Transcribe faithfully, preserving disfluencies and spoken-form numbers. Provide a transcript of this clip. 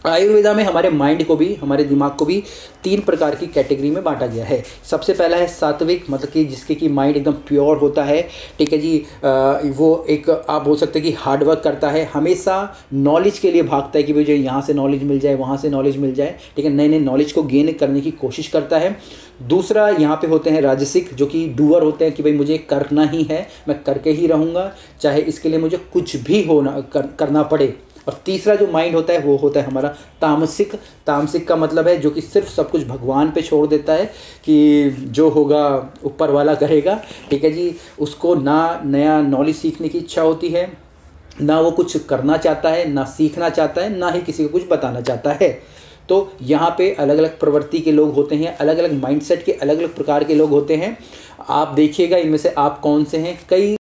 आयुर्वेदा में हमारे माइंड को भी, हमारे दिमाग को भी तीन प्रकार की कैटेगरी में बांटा गया है। सबसे पहला है सात्विक, मतलब कि जिसके कि माइंड एकदम प्योर होता है, ठीक है जी। आ, वो एक आप बोल सकते हैं कि हार्ड वर्क करता है, हमेशा नॉलेज के लिए भागता है कि मुझे यहाँ से नॉलेज मिल जाए, वहाँ से नॉलेज मिल जाए, ठीक है, नए नए नॉलेज को गेन करने की कोशिश करता है। दूसरा यहाँ पे होते हैं राजसिक, जो कि डूअर होते हैं कि भाई मुझे करना ही है, मैं करके ही रहूँगा, चाहे इसके लिए मुझे कुछ भी होना कर, करना पड़े। और तीसरा जो माइंड होता है वो होता है हमारा तामसिक। तामसिक का मतलब है जो कि सिर्फ सब कुछ भगवान पे छोड़ देता है कि जो होगा ऊपर वाला करेगा, ठीक है जी। उसको ना नया नॉलेज सीखने की इच्छा होती है, ना वो कुछ करना चाहता है, ना सीखना चाहता है, ना ही किसी को कुछ बताना चाहता है। तो यहाँ पे अलग अलग प्रवृत्ति के लोग होते हैं, अलग अलग माइंडसेट के अलग अलग प्रकार के लोग होते हैं। आप देखिएगा इनमें से आप कौन से हैं। कई